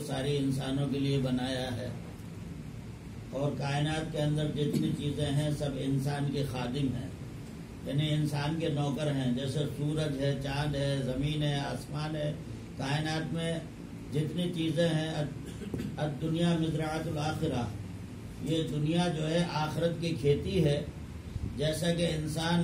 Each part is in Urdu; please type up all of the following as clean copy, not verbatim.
ساری انسانوں کے لیے بنایا ہے، اور کائنات کے اندر جتنی چیزیں ہیں سب انسان کے خادم ہیں، یعنی انسان کے نوکر ہیں. جیسے سورج ہے، چاند ہے، زمین ہے، آسمان ہے، کائنات میں جتنی چیزیں ہیں. الدنیا مزرعۃ الآخرہ، یہ دنیا جو ہے آخرت کی کھیتی ہے. جیسا کہ انسان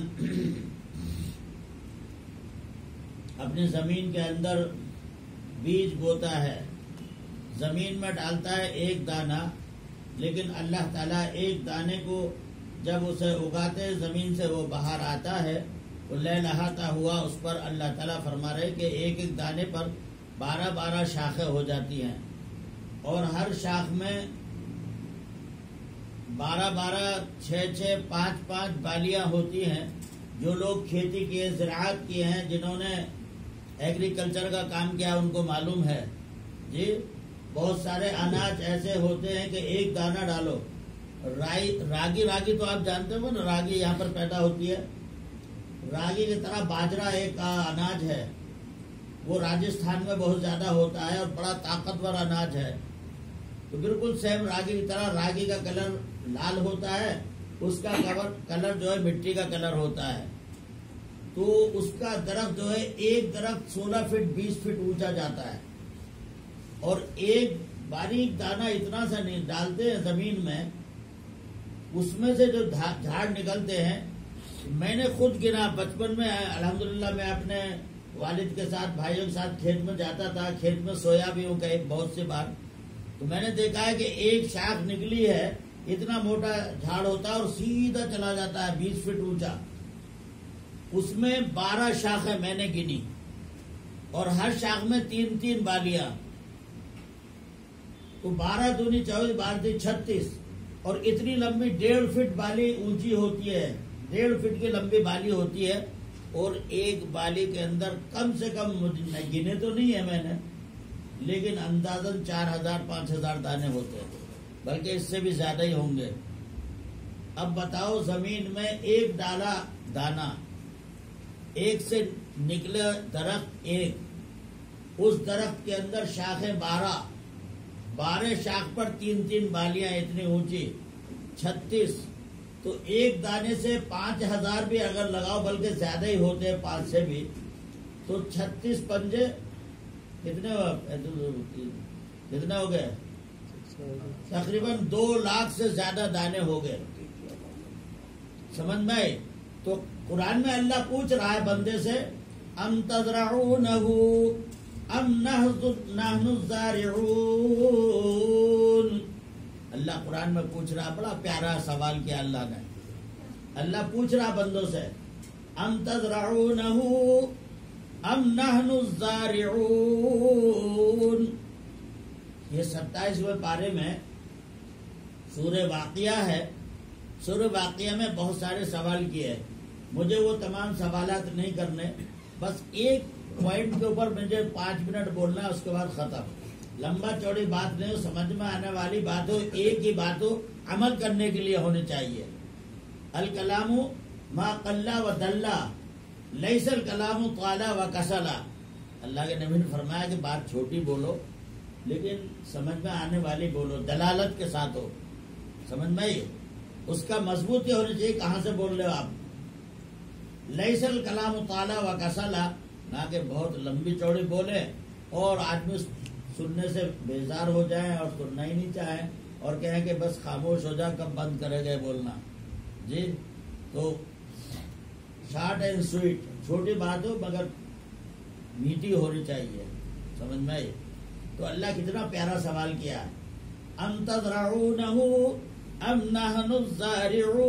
اپنی زمین کے اندر بیج بوتا ہے، زمین میں ڈالتا ہے ایک دانہ، لیکن اللہ تعالیٰ ایک دانے کو جب اسے اگاتے زمین سے وہ باہر آتا ہے، وہ لہلہاتا ہوا اس پر اللہ تعالیٰ فرما رہے کہ ایک ایک دانے پر 12 شاخیں ہو جاتی ہیں، اور ہر شاخ میں 12 6 5 بالیاں ہوتی ہیں. جو لوگ کھیتی کیے، زراعت کیے ہیں، جنہوں نے ایگریکلچر کا کام کیا، ان کو معلوم ہے جی. بہت سارے اناج ایسے ہوتے ہیں کہ ایک دانہ ڈالو. راگی تو آپ جانتے ہو نا، راگی یہاں پر پیدا ہوتی ہے. راگی کی طرح باجرا ایک اناج ہے، وہ راجستھان میں بہت زیادہ ہوتا ہے اور بڑا طاقتور اناج ہے. تو بالکل سیم راگی کی طرح راگی کا کلر لال ہوتا ہے، اس کا کلر جو ہے مٹی کا کلر ہوتا ہے. تو اس کا درخت جو ہے، ایک درخت 16 فٹ 20 فٹ اونچا جاتا ہے، اور ایک باریک دانہ اتنا سا ڈالتے ہیں زمین میں، اس میں سے جو جھاڑ نکلتے ہیں. میں نے خود گنا بچپن میں، الحمدللہ میں اپنے والد کے ساتھ، بھائیوں کے ساتھ کھیت میں جاتا تھا، کھیت میں سویا بھی ہوں کئی بہت سی بار. تو میں نے دیکھا ہے کہ ایک شاخ نکلی ہے، اتنا موٹا جھاڑ ہوتا ہے اور سیدھا چلا جاتا ہے 20 فٹ اونچا. اس میں 12 شاخیں میں نے گنی، اور ہر شاخ میں 3 بالیاں. تو 12 دونی 24، 12 36، اور اتنی لمبی 1.5 فٹ بالی اونچی ہوتی ہے، 1.5 فٹ کی لمبی بالی ہوتی ہے. اور ایک بالی کے اندر کم سے کم، گنے تو نہیں ہے میں نے، لیکن اندازاً 4000-5000 دانے ہوتے ہیں، بلکہ اس سے بھی زیادہ ہی ہوں گے. اب بتاؤ، زمین میں ایک ڈالا دانا، ایک سے نکلے درخت ایک، اس درخت کے اندر شاخیں 12 شاخ پر 3 بالیاں اتنی اونچی، 36. تو ایک دانے سے 5000 بھی اگر لگاؤ، بلکہ زیادہ ہی ہوتے ہیں 5 سے بھی، تو 36 پنجے کتنے ہو گئے؟ تقریباً 2 لاکھ سے زیادہ دانے ہو گئے. سمجھ میں آئی؟ تو قرآن میں اللہ پوچھ رہا ہے بندے سے، ام تزرعونہ ام نحن الزارعون. اللہ قرآن میں پوچھ رہا، بڑا پیارا سوال کیا اللہ نے. اللہ پوچھ رہا بندوں سے، ام تزرعونہ ام نحن الزارعون. یہ 27ویں پارے میں سورہ واقعہ ہے. سورہ واقعہ میں بہت سارے سوال کیے. مجھے وہ تمام سوالات نہیں کرنے، بس ایک پوائنٹ کے اوپر مجھے 5 منٹ بولنا ہے، اس کے بعد ختم. لمبا چوڑی بات نہیں ہو، سمجھ میں آنے والی بات ہو، ایک ہی بات ہو، عمل کرنے کے لیے ہونی چاہیے. الکلام ما قل و دل، لیس الکلام طال و کسل. اللہ کے نبی نے فرمایا کہ بات چھوٹی بولو، لیکن سمجھ میں آنے والی بولو، دلالت کے ساتھ ہو. سمجھ میں آئی؟ اس کا مضبوط یہ ہونی چاہیے، کہاں سے بول رہے ہو آپ. لیس الکلام طال و کسل، نہ کہ بہت لمبی چوڑی بولے اور آدمی سننے سے بیزار ہو جائیں اور سننا ہی نہیں چاہیں، اور کہیں کہ بس خاموش ہو جا، کب بند کرے گئے بولنا جی. تو شارٹ اینڈ سویٹ، چھوٹی بات ہو مگر میٹھی ہونی چاہیے. سمجھ میں آئی؟ تو اللہ کتنا پیارا سوال کیا، ام تزرعونہ ام نحن الزارعون.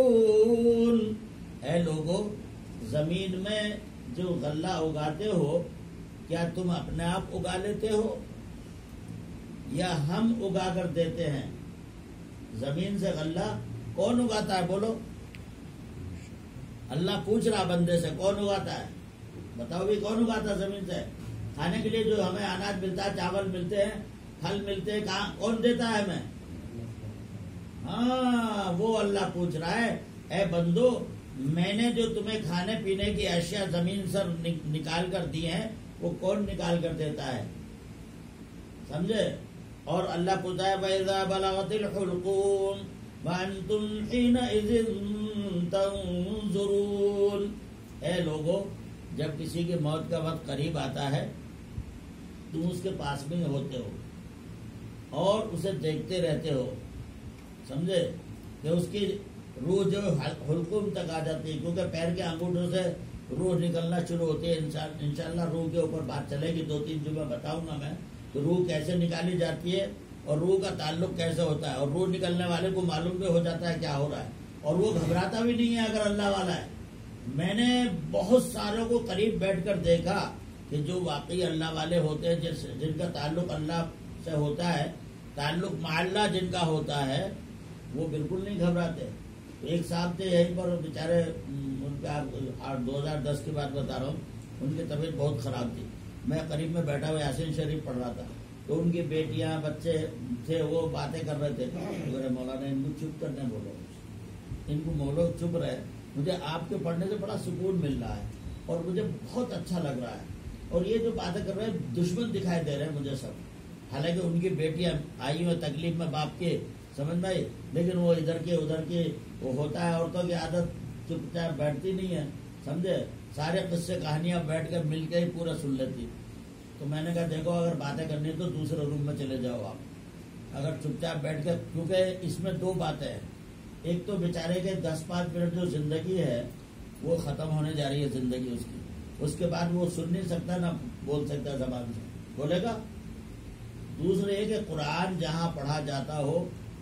اے لوگو، زمین میں جو غلہ اگاتے ہو، کیا تم اپنے آپ اگا لیتے ہو یا ہم اگا کر دیتے ہیں؟ زمین سے غلہ کون اگاتا ہے؟ بولو. اللہ پوچھ رہا بندے سے، کون اگاتا ہے؟ بتاؤ بھی، کون اگاتا ہے زمین سے؟ کھانے کے لیے جو ہمیں اناج ملتا ہے، چاول ملتے ہیں، پھل ملتے ہیں، کہاں کون دیتا ہے ہمیں؟ ہاں، وہ اللہ پوچھ رہا ہے، اے بندو، میں نے جو تمہیں کھانے پینے کی اشیاء زمین سے نکال کر دی ہیں، وہ کون نکال کر دیتا ہے؟ سمجھے؟ اور اللہ پوچھتا ہے وَإِذَا بَلَغَتِ الْحُلْقُومَ وَأَنْتُمْ حِينَئِذٍ تَنْظُرُونَ، اے لوگو جب کسی کی موت کا وقت قریب آتا ہے تم اس کے پاس میں ہوتے ہو اور اسے دیکھتے رہتے ہو، سمجھے؟ کہ اس کی روح جو حلقوم تک آ جاتی ہے، کیونکہ پیر کے انگوٹھوں سے روح نکلنا شروع ہوتی ہے. انشاءاللہ روح کے اوپر بات چلے گی، 2-3 جمعہ بتاؤں گا میں کہ روح کیسے نکالی جاتی ہے اور روح کا تعلق کیسے ہوتا ہے، اور روح نکلنے والے کو معلوم بھی ہو جاتا ہے کیا ہو رہا ہے، اور وہ گھبراتا بھی نہیں ہے اگر اللہ والا ہے. میں نے بہت ساروں کو قریب بیٹھ کر دیکھا کہ جو واقعی اللہ والے ہوتے ہیں، جن کا تعلق اللہ سے ہوتا ہے، تعلق مع اللہ جن کا ہوتا ہے، وہ بالکل نہیں گھبراتے. ایک صاحب تھے یہیں پر بیچارے، ان کا 2010 کی بات بتا رہا ہوں، ان کی طبیعت بہت خراب تھی. میں قریب میں بیٹھا ہوا یاسین شریف پڑھ رہا تھا، تو ان کی بیٹیاں بچے تھے، وہ باتیں کر رہے تھے. میرے مولانا ان کو چپ کرنے بولو، ان کو مولو چپ رہے، مجھے آپ کے پڑھنے سے بڑا سکون مل رہا ہے اور مجھے بہت اچھا لگ رہا ہے. اور یہ جو باتیں کر رہے ہیں دشمن دکھائی دے رہے ہیں مجھے سب، حالانکہ ان کی بیٹیاں آئی ہوئی تکلیف میں باپ کے، سمجھ میں آئی، لیکن وہ ادھر کے ادھر کے، وہ ہوتا ہے عورتوں کی عادت، چپ چاپ بیٹھتی نہیں ہے، سمجھے؟ سارے قصے کہانیاں بیٹھ کر مل کے ہی پورا سن لیتی. تو میں نے کہا دیکھو اگر باتیں کرنی تو دوسرے روم میں چلے جاؤ آپ، اگر چپ چاپ بیٹھ کر، کیونکہ اس میں 2 باتیں ہیں. ایک تو بیچارے کے 10-5 منٹ جو زندگی ہے وہ ختم ہونے جا رہی ہے زندگی اس کی، اس کے بعد وہ سن نہیں سکتا نہ بول سکتا زبان سے، بولے گا. دوسرے یہ کہ قرآن جہاں پڑھا جاتا ہو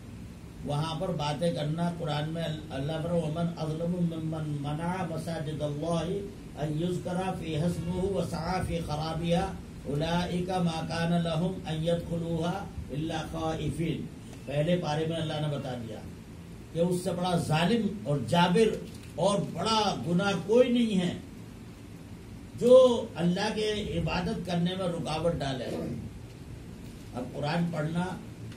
وہاں پر باتیں کرنا. قرآن میں اللہ پر ومن اظلم ممن منع مساجد اللہ ان یذکر فیہا اسمہ وسعی فی خرابها اولئک ما کان لهم ان يدخلوها الا خائفین. پہلے پارے میں اللہ نے بتا دیا کہ اس سے بڑا ظالم اور جابر اور بڑا گناہ کوئی نہیں ہے جو اللہ کے عبادت کرنے میں رکاوٹ ڈالے. اب قرآن پڑھنا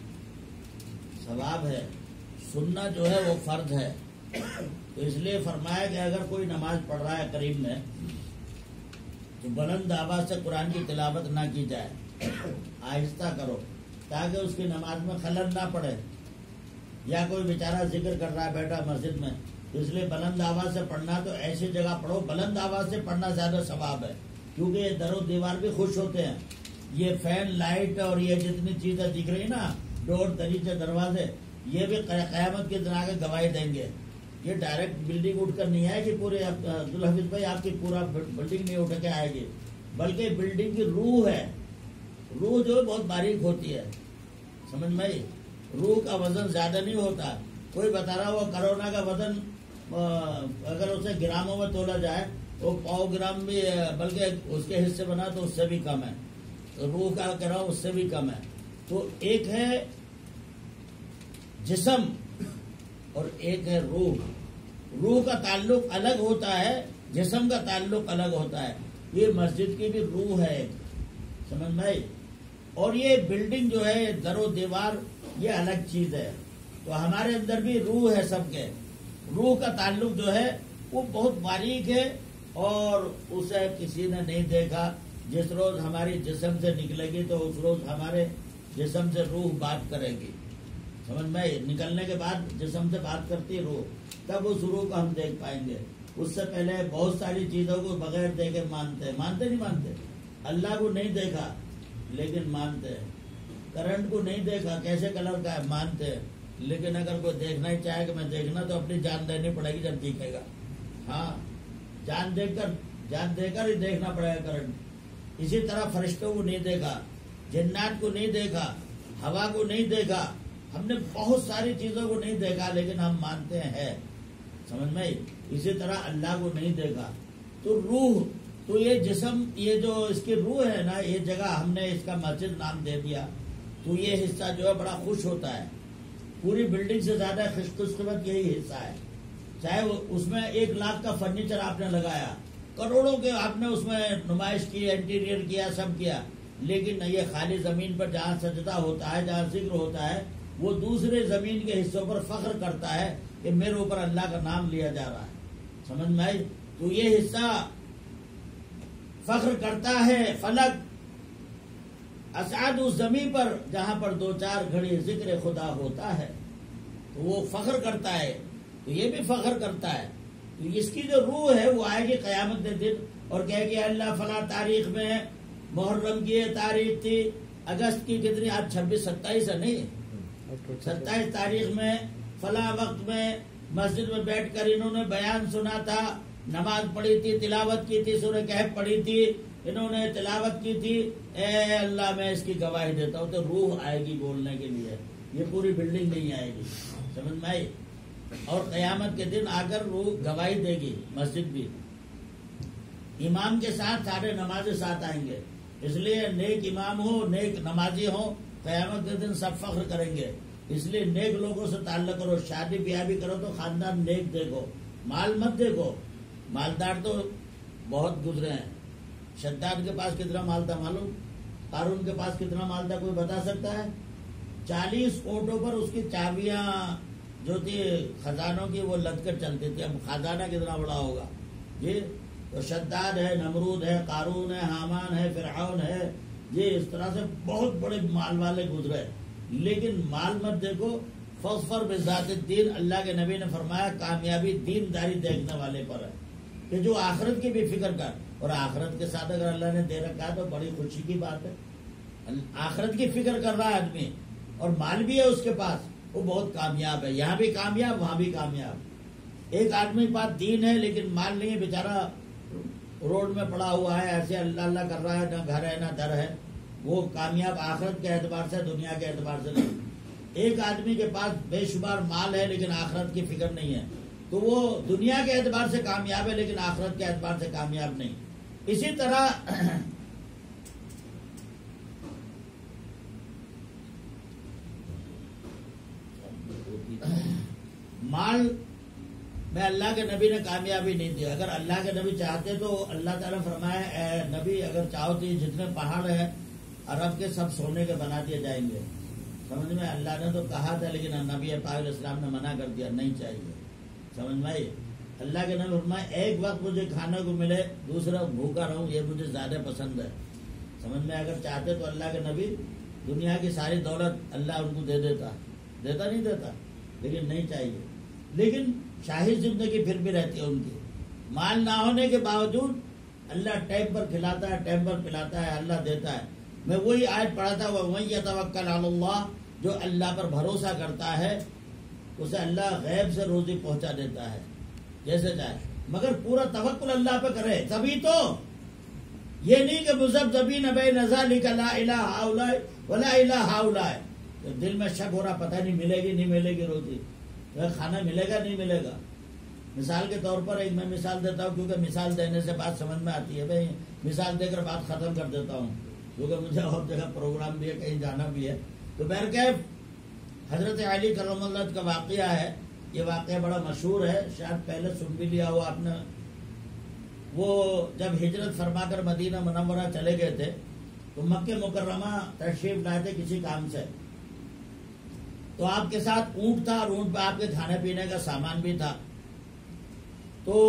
ثواب ہے، سننا جو ہے وہ فرض ہے. تو اس لیے فرمایا کہ اگر کوئی نماز پڑھ رہا ہے قریب میں تو بلند آواز سے قرآن کی تلاوت نہ کی جائے، آہستہ کرو تاکہ اس کی نماز میں خلل نہ پڑے. یا کوئی بیچارہ ذکر کر رہا ہے بیٹھا مسجد میں، اس لیے بلند آواز سے پڑھنا تو ایسی جگہ پڑھو. بلند آواز سے پڑھنا زیادہ ثواب ہے، کیونکہ یہ در و دیوار بھی خوش ہوتے ہیں. یہ فین لائٹ اور یہ جتنی چیزیں دکھ رہی نا، ڈور دریچے دروازے، یہ بھی قیامت کے دن آگے گواہی دیں گے. یہ ڈائریکٹ بلڈنگ اٹھ کر نہیں آئے گی، پورے عبدالحفیظ بھائی آپ کی پورا بلڈنگ نہیں اٹھ کے آئے گی، بلکہ بلڈنگ کی روح ہے. روح جو ہے بہت باریک ہوتی ہے، سمجھ میں آئی؟ روح کا وزن زیادہ نہیں ہوتا. کوئی بتا رہا وہ کرونا کا وزن اگر اسے گراموں میں تولا جائے وہ 100 گرام بھی، بلکہ اس کے حصے بنا تو اس سے بھی کم ہے. روح کا کہہ رہا ہوں اس سے بھی کم ہے. تو ایک ہے جسم اور ایک ہے روح. روح کا تعلق الگ ہوتا ہے، جسم کا تعلق الگ ہوتا ہے. یہ مسجد کی بھی روح ہے، سمجھ میں آئی؟ اور یہ بلڈنگ جو ہے در و دیوار یہ الگ چیز ہے. تو ہمارے اندر بھی روح ہے سب کے. روح کا تعلق جو ہے وہ بہت باریک ہے اور اسے کسی نے نہیں دیکھا. جس روز ہماری جسم سے نکلے گی تو اس روز ہمارے جسم سے روح بات کرے گی، سمجھ میں؟ نکلنے کے بعد جسم سے بات کرتی روح، تب اس روح کو ہم دیکھ پائیں گے. اس سے پہلے بہت ساری چیزوں کو بغیر دیکھے مانتے نہیں مانتے. اللہ کو نہیں دیکھا لیکن مانتے ہیں. کرنٹ کو نہیں دیکھا کیسے کلر کا ہے مانتے ہیں. لیکن اگر کوئی دیکھنا ہی چاہے کہ میں دیکھنا تو اپنی جان دینی پڑے گی جب دیکھے گا. ہاں، جان دے کر ہی دیکھنا پڑے گا کرنٹ. اسی طرح فرشتوں کو نہیں دیکھا، جنات کو نہیں دیکھا، ہوا کو نہیں دیکھا، ہم نے بہت ساری چیزوں کو نہیں دیکھا لیکن ہم مانتے ہیں، سمجھ میں؟ اسی طرح اللہ کو نہیں دیکھا. تو روح، تو یہ جسم، یہ جو اس کی روح ہے نا، یہ جگہ ہم نے اس کا مسجد نام دے دیا. تو یہ حصہ جو ہے بڑا خوش ہوتا ہے. پوری بلڈنگ سے زیادہ خوش قسمت یہی حصہ ہے. چاہے اس میں 1 لاکھ کا فرنیچر آپ نے لگایا، کروڑوں کے آپ نے اس میں نمائش کی، انٹیریئر کیا، سب کیا، لیکن یہ خالی زمین پر جہاں سجدہ ہوتا ہے، جہاں ذکر ہوتا ہے، وہ دوسرے زمین کے حصوں پر فخر کرتا ہے کہ میرے اوپر اللہ کا نام لیا جا رہا ہے، سمجھ میں آئی؟ تو یہ حصہ فخر کرتا ہے. فلک اسعد اس زمین پر جہاں پر 2-4 گھڑی ذکر خدا ہوتا ہے تو وہ فخر کرتا ہے، تو یہ بھی فخر کرتا ہے. تو اس کی جو روح ہے وہ آئے گی قیامت کے دن اور کہے گی اللہ فلاں تاریخ میں محرم کی یہ تاریخ تھی، اگست کی کتنی، آج 26-27 ہے نہیں، 27 تاریخ میں فلاں وقت میں مسجد میں بیٹھ کر انہوں نے بیان سنا تھا، نماز پڑھی تھی، تلاوت کی تھی، سورہ کہف پڑھی تھی، انہوں نے تلاوت کی تھی. اے اللہ میں اس کی گواہی دیتا ہوں. تو روح آئے گی بولنے کے لیے، یہ پوری بلڈنگ نہیں آئے گی. سمجھ میں آئی؟ اور قیامت کے دن آ کر روح گواہی دے گی. مسجد بھی امام کے ساتھ سارے نمازی ساتھ آئیں گے. اس لیے نیک امام ہو، نیک نمازی ہو، قیامت کے دن سب فخر کریں گے. اس لیے نیک لوگوں سے تعلق کرو. شادی بیاہ بھی کرو تو خاندان نیک دیکھو، مال مت دیکھو. مالدار تو بہت گزرے ہیں. شداد کے پاس کتنا مال تھا معلوم؟ قارون کے پاس کتنا مال تھا کوئی بتا سکتا ہے؟ 40 اونٹوں پر اس کی چابیاں جو تھی خزانوں کی وہ لد کر چلتی تھی. اب خزانہ کتنا بڑا ہوگا جی. تو شداد ہے، نمرود ہے، قارون ہے، حامان ہے، فرعون ہے جی. اس طرح سے بہت بڑے مال والے گزرے. لیکن مال مت دیکھو. فاظفر بذات الدین، اللہ کے نبی نے فرمایا کامیابی دینداری دیکھنے والے پر ہے کہ جو آخرت کی بھی فکر کر. اور آخرت کے ساتھ اگر اللہ نے دے رکھا ہے تو بڑی خوشی کی بات ہے. آخرت کی فکر کر رہا ہے آدمی اور مال بھی ہے اس کے پاس، وہ بہت کامیاب ہے. یہاں بھی کامیاب، وہاں بھی کامیاب. ایک آدمی کے پاس دین ہے لیکن مال نہیں ہے، بیچارہ روڈ میں پڑا ہوا ہے، ایسے اللہ اللہ کر رہا ہے، نہ گھر ہے نہ در ہے. وہ کامیاب آخرت کے اعتبار سے، دنیا کے اعتبار سے نہیں. ایک آدمی کے پاس بے شمار مال ہے لیکن آخرت کی فکر نہیں ہے تو وہ دنیا کے اعتبار سے کامیاب ہے لیکن آخرت کے اعتبار سے کامیاب نہیں. اسی طرح مال میں اللہ کے نبی نے کامیابی نہیں دی. اگر اللہ کے نبی چاہتے تو اللہ تعالیٰ فرمایا اے نبی اگر چاہو تو جتنے پہاڑ ہیں عرب کے سب سونے کے بنا دیے جائیں گے. سمجھ میں؟ اللہ نے تو کہا تھا لیکن نبی پاک علیہ السلام نے منع کر دیا، نہیں چاہیے. سمجھ میں آئی؟ اللہ کے نبی فرمایا ایک وقت مجھے کھانے کو ملے، دوسرا بھوکا رہوں، یہ مجھے زیادہ پسند ہے. سمجھ میں؟ اگر چاہتے تو اللہ کے نبی دنیا کی ساری دولت اللہ ان کو دے دیتا نہیں دیتا، لیکن نہیں چاہیے. لیکن شاہی زندگی پھر بھی رہتی ہے ان کی. مال نہ ہونے کے باوجود اللہ ٹائم پر کھلاتا ہے، ٹائم پر پلاتا ہے، اللہ دیتا ہے. میں وہی آیت پڑھا تھا وَمَن يَتَوَكَّلْ عَلَى اللَّهِ، جو اللہ پر بھروسہ کرتا ہے اسے اللہ غیب سے روزی پہنچا دیتا ہے جیسے چاہے. مگر پورا توکل اللہ پہ کرے تبھی تو. یہ نہیں کہ مذبذبین بین ذلک لا الہ ہؤلاء ولا الہ ہؤلاء، دل میں شک ہو رہا پتہ نہیں ملے گی نہیں ملے گی روزی، کھانا ملے گا نہیں ملے گا. مثال کے طور پر ایک میں مثال دیتا ہوں کیونکہ مثال دینے سے بات سمجھ میں آتی ہے. بھائی مثال دے کر بات ختم کر دیتا ہوں کیونکہ مجھے اور جگہ پروگرام بھی ہے، کہیں جانا بھی ہے. تو بہرکیف حضرت علی کرم اللہ کا واقعہ ہے. یہ واقعہ بڑا مشہور ہے، شاید پہلے سن بھی لیا ہوا آپ نے. وہ جب ہجرت فرما کر مدینہ منورہ چلے گئے تھے تو مکہ مکرمہ تشریف لائے تھے کسی کام سے. تو آپ کے ساتھ اونٹ تھا اور اونٹ پہ آپ کے کھانے پینے کا سامان بھی تھا. تو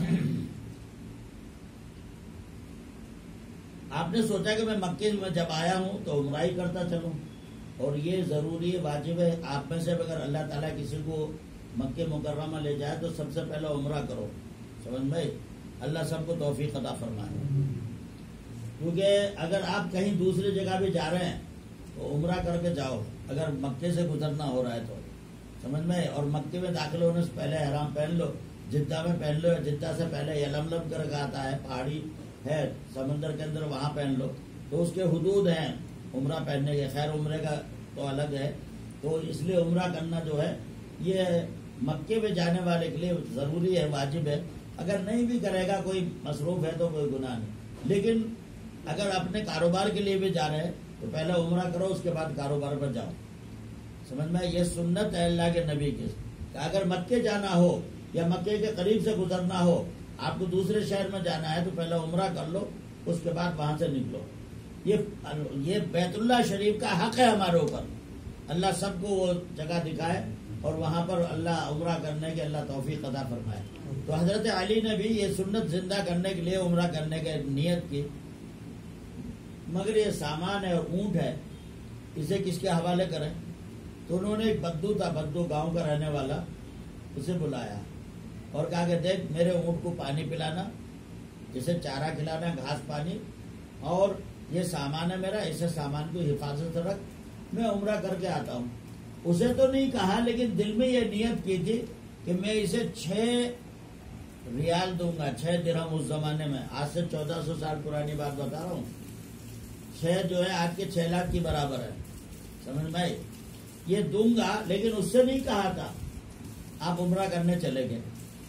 آپ نے سوچا کہ میں مکے میں جب آیا ہوں تو عمرہ ہی کرتا چلوں، اور یہ ضروری ہے، واجب ہے. آپ میں سے اگر اللہ تعالیٰ کسی کو مکہ مکرمہ لے جائے تو سب سے پہلے عمرہ کرو. سمجھ میں؟ اللہ سب کو توفیق عطا فرمائے. کیونکہ اگر آپ کہیں دوسری جگہ بھی جا رہے ہیں تو عمرہ کر کے جاؤ اگر مکے سے گزرنا ہو رہا ہے تو. سمجھ میں؟ اور مکے میں داخل ہونے سے پہلے احرام پہن لو، جدہ میں پہن لو، جدہ سے پہلے یلملم کر کے آتا ہے، پہاڑی ہے سمندر کے اندر، وہاں پہن لو. تو اس کے حدود ہیں عمرہ پہننے کے. خیر عمرے کا تو الگ ہے. تو اس لیے عمرہ کرنا جو ہے یہ مکے میں جانے والے کے لیے ضروری ہے، واجب ہے. اگر نہیں بھی کرے گا، کوئی مصروف ہے تو کوئی گناہ نہیں. لیکن اگر اپنے کاروبار کے لیے بھی جا رہے ہیں تو پہلے عمرہ کرو، اس کے بعد کاروبار پر جاؤ. سمجھ میں؟ یہ سنت ہے اللہ کے نبی کی کہ اگر مکے جانا ہو یا مکے کے قریب سے گزرنا ہو، آپ کو دوسرے شہر میں جانا ہے تو پہلے عمرہ کر لو، اس کے بعد وہاں سے نکلو. یہ بیت اللہ شریف کا حق ہے ہمارے اوپر. اللہ سب کو وہ جگہ دکھائے اور وہاں پر اللہ عمرہ کرنے کے اللہ توفیق عطا فرمائے. تو حضرت علی نے بھی یہ سنت زندہ کرنے کے لیے عمرہ کرنے کی نیت کی. مگر یہ سامان ہے اور اونٹ ہے، اسے کس کے حوالے کریں؟ تو انہوں نے ایک بدو تھا، بدو گاؤں کا رہنے والا، اسے بلایا اور کہا کہ دیکھ میرے اونٹ کو پانی پلانا، جسے چارہ کھلانا، گھاس پانی، اور یہ سامان ہے میرا، اسے سامان کو حفاظت سے رکھ، میں عمرہ کر کے آتا ہوں۔ اسے تو نہیں کہا لیکن دل میں یہ نیت کی تھی کہ میں اسے 6 ریال دوں گا، 6 درہم اس زمانے میں، آج سے 1400 سال پرانی بات بتا رہا ہوں، 6 جو ہے آج کے 6 لاکھ کی برابر ہے، سمجھ میں آئی؟ یہ دوں گا، لیکن اس سے نہیں کہا تھا آپ عمرہ کرنے چلے گئے،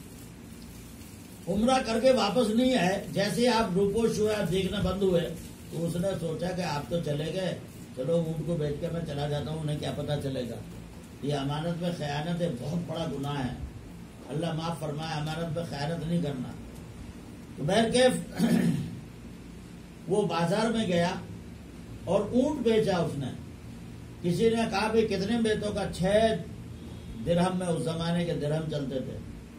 عمرہ کر کے واپس نہیں آئے، جیسے آپ روپوش ہوئے، آپ دیکھنا بند ہوئے، تو اس نے سوچا کہ آپ تو چلے گئے، چلو اونٹ کو بیچ کے میں چلا جاتا ہوں، انہیں کیا پتا چلے گا۔ یہ امانت میں خیانت ہے، بہت بڑا گناہ ہے، اللہ معاف فرمائے، امانت میں خیانت نہیں کرنا۔ تو بہرکیف وہ بازار میں گیا اور اونٹ بیچا اس نے، کسی نے کہا بھی کتنے بیچو کا، 6 درہم میں، اس زمانے کے درہم چلتے تھے،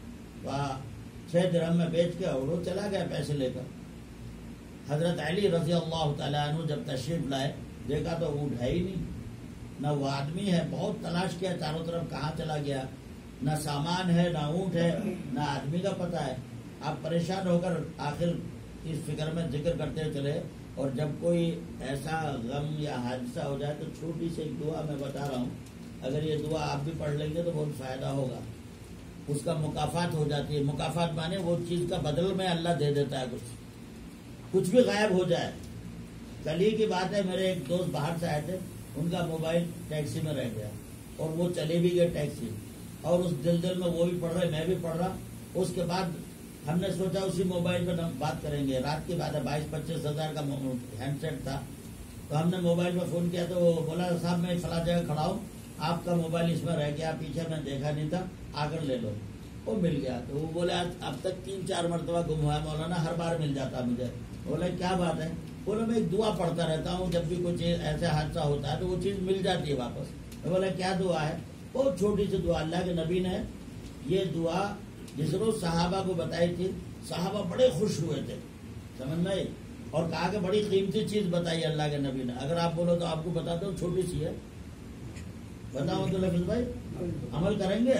6 درہم میں بیچ کے اور وہ چلا گیا پیسے لے کر۔ حضرت علی رضی اللہ تعالیٰ عنہ جب تشریف لائے، دیکھا تو اونٹ ہے ہی نہیں، نہ وہ آدمی ہے، بہت تلاش کیا چاروں طرف، کہاں چلا گیا، نہ سامان ہے، نہ اونٹ ہے، نہ آدمی کا پتہ ہے۔ آپ پریشان ہو کر آخر اس فکر میں ذکر کرتے چلے، اور جب کوئی ایسا غم یا حادثہ ہو جائے تو چھوٹی سی ایک دعا میں بتا رہا ہوں، اگر یہ دعا آپ بھی پڑھ لیں گے تو بہت فائدہ ہوگا، اس کا مکافات ہو جاتی ہے۔ مکافات مانے وہ چیز کا بدل میں اللہ دے دیتا ہے، کچھ بھی غائب ہو جائے۔ کل ہی کی بات ہے، میرے ایک دوست باہر سے آئے تھے، ان کا موبائل ٹیکسی میں رہ گیا اور وہ چلے بھی گئے ٹیکسی، اور اس دل میں وہ بھی پڑھ رہے، میں بھی پڑھ رہا۔ اس کے بعد ہم نے سوچا اسی موبائل پہ بات کریں گے، رات کی بات ہے، 22-25 ہزار کا ہینڈ سیٹ تھا، تو ہم نے موبائل پہ فون کیا تو وہ بولا صاحب میں فلاں جگہ کھڑا ہوں، آپ کا موبائل اس میں رہ گیا، پیچھے میں دیکھا نہیں تھا، آ کر لے لو۔ وہ مل گیا، تو وہ بولے اب تک 3-4 مرتبہ گم ہوا ہے مولانا، ہر بار مل جاتا مجھے۔ بولے کیا بات ہے؟ بولے میں ایک دعا پڑھتا رہتا ہوں، جب بھی کوئی چیز ایسا حادثہ ہوتا ہے تو وہ چیز مل جاتی ہے واپس۔ بولے کیا دعا ہے؟ بہت چھوٹی سی دعا، اللہ کے نبی نے یہ دعا جس روز صحابہ کو بتائی تھی، صحابہ بڑے خوش ہوئے تھے، سمجھ میں، اور کہا کہ بڑی قیمتی چیز بتائی اللہ کے نبی نے، اگر آپ بولو تو آپ کو بتاتا ہوں، چھوٹی سی ہے، بتاؤ تو لفظ بھائی عمل کریں گے،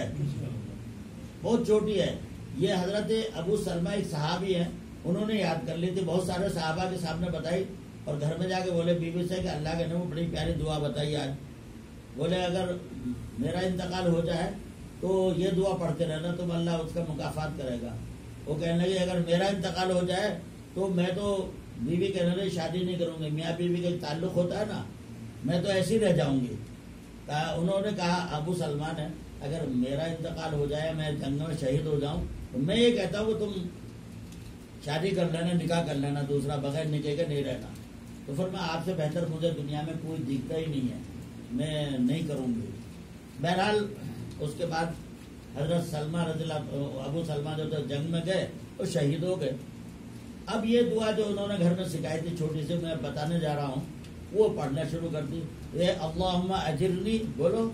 بہت چھوٹی ہے۔ یہ حضرت ابو سلمہ ایک صحابی ہیں، انہوں نے یاد کر لی تھی، بہت سارے صحابہ کے سامنے بتائی، اور گھر میں جا کے بولے بیوی سے کہ اللہ کے نبی بڑی پیاری دعا بتائی آج، بولے اگر میرا انتقال ہو جائے تو یہ دعا پڑھتے رہنا، تم اللہ اس کا مکافات کرے گا۔ وہ کہنے لگے اگر میرا انتقال ہو جائے تو میں تو بیوی کہنے لگی شادی نہیں کروں گی، میاں بیوی کا ایک تعلق ہوتا ہے نا، میں تو ایسی رہ جاؤں گی۔ انہوں نے کہا ابو سلمان ہے، اگر میرا انتقال ہو جائے، میں جنگ میں شہید ہو جاؤں، تو میں یہ کہتا ہوں کہ تم شادی کر لینا، نکاح کر لینا دوسرا، بغیر نکاح کے نہیں رہنا۔ تو پھر میں آپ سے بہتر مجھے دنیا میں کوئی دکھتا ہی نہیں ہے، میں نہیں کروں گی۔ بہرحال اس کے بعد حضرت سلمہ رضی اللہ، ابو سلمہ جو تھے جنگ میں گئے، وہ شہید ہو گئے۔ اب یہ دعا جو انہوں نے گھر میں سکھائی تھی چھوٹی سی، میں بتانے جا رہا ہوں، وہ پڑھنا شروع کر دی۔ اے اللہم اجرنی، بولو،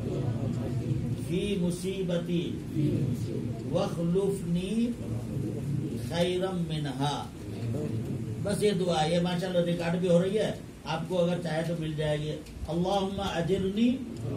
فی مصیبتی واخلفنی خیرا منہا، بس یہ دعا، یہ ماشاءاللہ ریکارڈ بھی ہو رہی ہے، آپ کو اگر چاہے تو مل جائے گی۔ اللہم اجرنی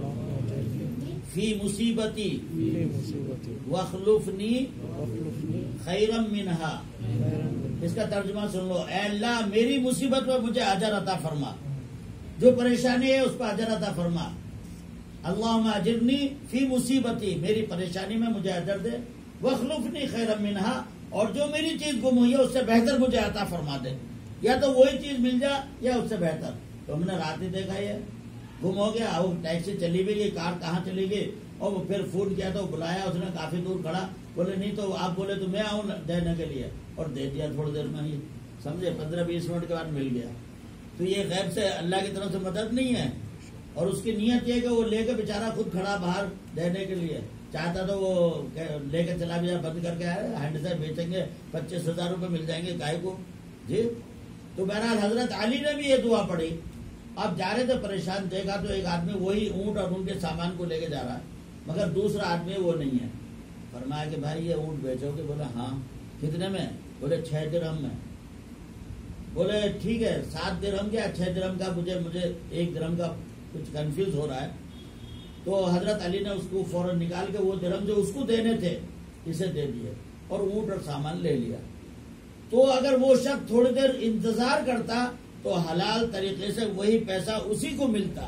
فی مصیبتی واخلفنی خیرا منہا، اس کا ترجمہ سن لو، اے اللہ میری مصیبت میں مجھے اجر عطا فرما، جو پریشانی ہے اس پر اجر عطا فرما۔ اللہم اجرنی فی مصیبتی، میری پریشانی میں مجھے اجر دے، واخلفنی خیرا منہا، اور جو میری چیز گم ہوئی ہے اس سے بہتر مجھے عطا فرما دے، یا تو وہی چیز مل جائے یا اس سے بہتر۔ تو ہم نے رات ہی دیکھا یہ گم ہو گیا، وہ ٹیکسی چلی بھی گئی، کار کہاں چلی گئی، اور وہ پھر فون کیا تو بلایا، اس نے کافی دور کھڑا، بولے نہیں تو آپ بولے تو میں آؤں دینے کے لیے، اور دے دیا تھوڑی دیر میں ہی، سمجھے، 15-20 منٹ کے بعد مل گیا۔ تو یہ غیب سے اللہ کی طرف سے مدد نہیں ہے، اور اس کی نیت یہ کہ وہ لے کے بیچارہ خود کھڑا باہر دینے کے لیے، چاہتا تو وہ لے کے چلا بھی جائے، بند کر کے آئے، ہینڈ سے بیچیں گے 25,000 روپے مل جائیں گے گائے کو، جی۔ تو بہرحال حضرت علی نے بھی یہ دعا پڑھی۔ اب جا رہے تھے پریشان، دیکھا تو ایک آدمی وہی اونٹ اور ان کے سامان کو لے کے جا رہا ہے، مگر دوسرا آدمی وہ نہیں ہے۔ فرمایا کہ بھائی یہ اونٹ بیچو گے؟ بولا ہاں۔ کتنے میں؟ بولے 6 درہم میں۔ بولے ٹھیک ہے 7 درہم یا 6 درہم کا، مجھے 1 درہم کا کچھ کنفیوز ہو رہا ہے. تو حضرت علی نے اس کو فوراً نکال کے وہ درہم جو اس کو دینے تھے اسے دے دیے اور اونٹ اور سامان لے لیا. تو اگر وہ شخص تھوڑی دیر انتظار کرتا تو حلال طریقے سے وہی پیسہ اسی کو ملتا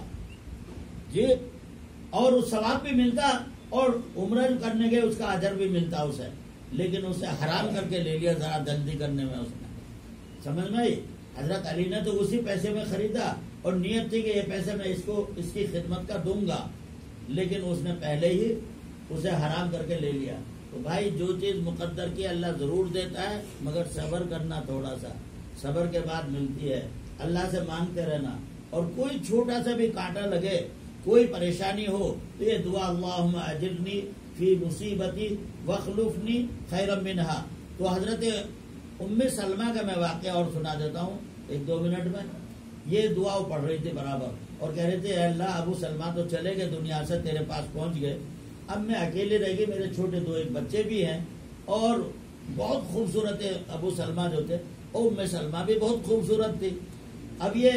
جی، اور اس ثواب بھی ملتا اور عمرہ کرنے کے اس کا اجر بھی ملتا اسے. لیکن اسے حرام کر کے لے لیا ذرا جلدی کرنے میں. اس نے سمجھ میں آئی؟ حضرت علی نے تو اسی پیسے میں خریدا اور نیت تھی کہ یہ پیسے میں اس کی خدمت کا دوں گا، لیکن اس نے پہلے ہی اسے حرام کر کے لے لیا. تو بھائی جو چیز مقدر کی اللہ ضرور دیتا ہے، مگر صبر کرنا، تھوڑا سا صبر کے بعد ملتی ہے. اللہ سے مانگتے رہنا، اور کوئی چھوٹا سا بھی کانٹا لگے، کوئی پریشانی ہو تو یہ دعا اللہم اجرنی فی مصیبتی واخلفنی خیرا منہا. تو حضرت ام سلمہ کا میں واقعہ اور سنا دیتا ہوں 1-2 منٹ میں. یہ دعا وہ پڑھ رہی تھی برابر اور کہہ رہے تھے اے اللہ ابو سلمہ تو چلے گئے دنیا سے، تیرے پاس پہنچ گئے، اب میں اکیلے رہ گئی، میرے چھوٹے 2 بچے بھی ہیں اور بہت خوبصورت ابو سلمہ جو تھے، اور ام سلمہ بھی بہت خوبصورت تھی. اب یہ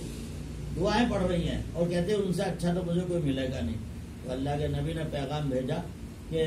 دعائیں پڑھ رہی ہیں اور کہتے ہیں ان سے اچھا تو مجھے کوئی ملے گا نہیں. تو اللہ کے نبی نے پیغام بھیجا کہ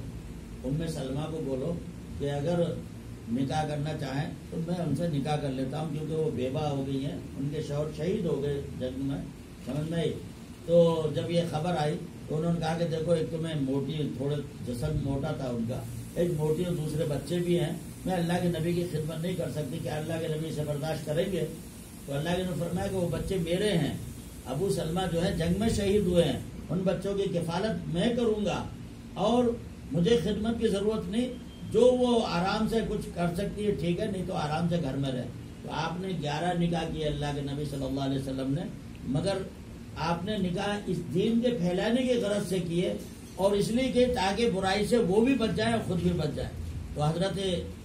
ام سلمہ کو بولو کہ اگر نکاح کرنا چاہیں تو میں ان سے نکاح کر لیتا ہوں، کیونکہ وہ بیوہ ہو گئی ہیں، ان کے شوہر شہید ہو گئے جنگ میں. سمجھ میں آئی؟ تو جب یہ خبر آئی تو انہوں نے کہا کہ دیکھو ایک تو میں موٹی، تھوڑے جسم موٹا تھا ان کا، ایک موٹی اور دوسرے بچے بھی ہیں، میں اللہ کے نبی کی خدمت نہیں کر سکتی، کہ اللہ کے نبی سے برداشت کریں گے؟ تو اللہ کے نے فرمایا کہ وہ بچے میرے ہیں، ابو سلمہ جو ہے جنگ میں شہید ہوئے ہیں، ان بچوں کی کفالت میں کروں گا اور مجھے خدمت کی ضرورت نہیں. جو وہ آرام سے کچھ کر سکتی ہے ٹھیک ہے، نہیں تو آرام سے گھر میں رہے. تو آپ نے 11 نکاح کیے اللہ کے نبی صلی اللہ علیہ وسلم نے، مگر آپ نے نکاح اس دین کے پھیلانے کی غرض سے کیے اور اس لیے کہ تاکہ برائی سے وہ بھی بچ جائے اور خود بھی بچ جائے. تو حضرت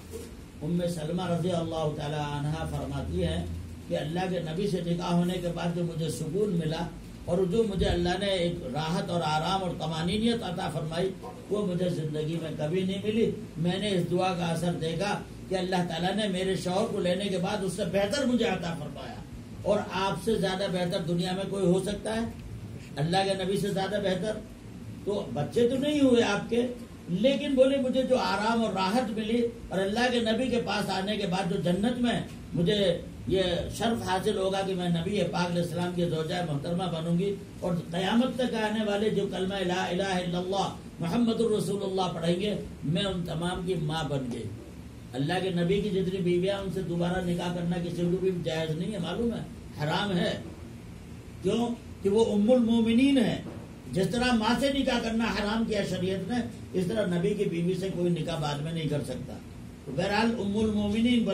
ام سلمہ رضی اللہ تعالی عنہا فرماتی ہیں کہ اللہ کے نبی سے نکاح ہونے کے بعد جو مجھے سکون ملا اور جو مجھے اللہ نے ایک راحت اور آرام اور طمانینیت عطا فرمائی، وہ مجھے زندگی میں کبھی نہیں ملی. میں نے اس دعا کا اثر دیکھا کہ اللہ تعالیٰ نے میرے شوہر کو لینے کے بعد اس سے بہتر مجھے عطا فرمایا، اور آپ سے زیادہ بہتر دنیا میں کوئی ہو سکتا ہے؟ اللہ کے نبی سے زیادہ بہتر؟ تو بچے تو نہیں ہوئے آپ کے، لیکن بولے مجھے جو آرام اور راحت ملی اور اللہ کے نبی کے پاس آنے کے بعد جو جنت میں مجھے یہ شرف حاصل ہوگا کہ میں نبی پاک علیہ السلام کی زوجہ محترمہ بنوں گی، اور قیامت تک آنے والے جو کلمہ لا الہ الا اللہ محمد الرسول اللہ پڑھیں گے، میں ان تمام کی ماں بن گئی. اللہ کے نبی کی جتنی بیویاں ان سے دوبارہ نکاح کرنا کسی کو بھی جائز نہیں ہے، معلوم ہے حرام ہے. کیوں؟ کہ وہ ام المومنین ہے. جس طرح ماں سے نکاح کرنا حرام کیا شریعت نے، اس طرح نبی کی بیوی سے کوئی نکاح بعد میں نہیں کر سکتا. تو بہرحال ام المومنین